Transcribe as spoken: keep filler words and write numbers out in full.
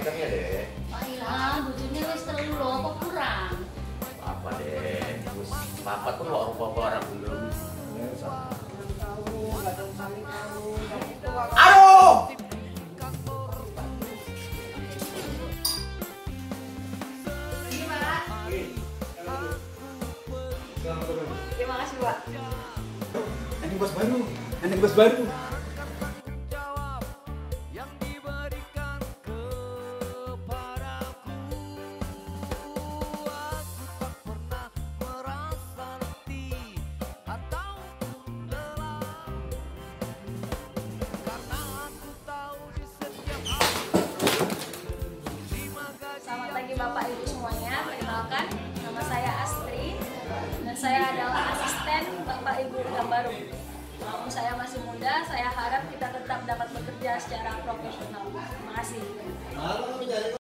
pacarnya deh. Baiklah, butuhnya wis terlalu loh, kok kurang? Apa deh? Terus papa tuh nggak rupa orang belum. Aduh! Ini Pak. Terima kasih Pak. Ini bos baru, ini bos baru. Selamat pagi Bapak Ibu semuanya. Perkenalkan, nama saya Astri dan saya adalah asisten Bapak Ibu yang baru. Walaupun saya masih muda, saya harap kita tetap dapat bekerja secara profesional. Terima kasih.